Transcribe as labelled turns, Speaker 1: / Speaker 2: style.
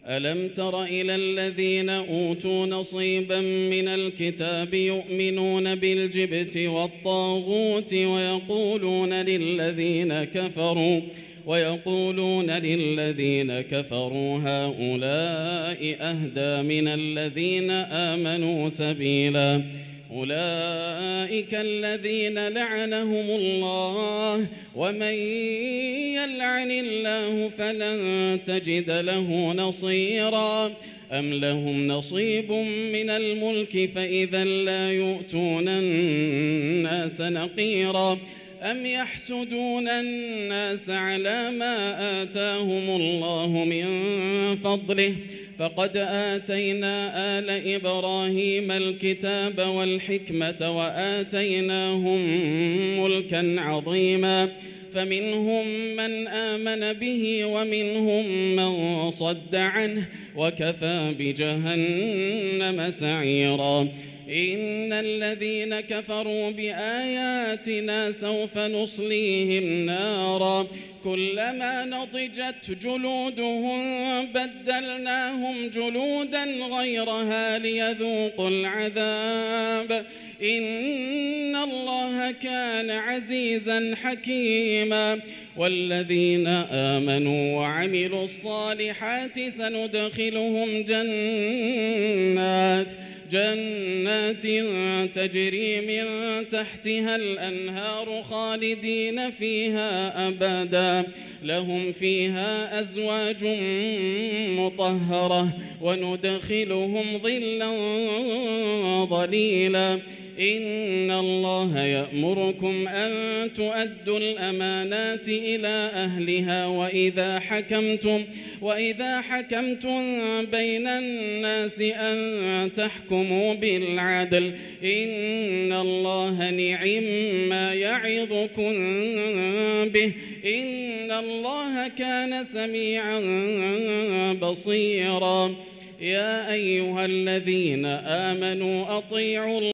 Speaker 1: ألم تر إلى الذين أوتوا نصيبا من الكتاب يؤمنون بالجبت والطاغوت ويقولون للذين كفروا هؤلاء أهدى من الذين آمنوا سبيلا أولئك الذين لعنهم الله ومن يلعن الله فلن تجد له نصيرا أم لهم نصيب من الملك فإذا لا يؤتون الناس نقيرا أم يحسدون الناس على ما آتاهم الله من فضله فقد آتينا آل إبراهيم الكتاب والحكمة وآتيناهم ملكا عظيما فمنهم من آمن به ومنهم من صد عنه وكفى بجهنم سعيرا إن الذين كفروا بآياتنا سوف نصليهم نارا كلما نضجت جلودهم بدلناهم جلودا غيرها ليذوقوا العذاب إن الله كان عزيزا حكيما والذين آمنوا وعملوا الصالحات سندخلهم جنات تجري من تحتها الأنهار خالدين فيها أبدا لهم فيها أزواج مطهرة وندخلهم ظلا ظليلا إن الله يأمركم أن تؤدوا الأمانات إلى أهلها وإذا حكمتم بين الناس أن تحكموا بالعدل إن الله نعم يعظكم به إن الله كان سميعا بصيرا يا أيها الذين آمنوا أطيعوا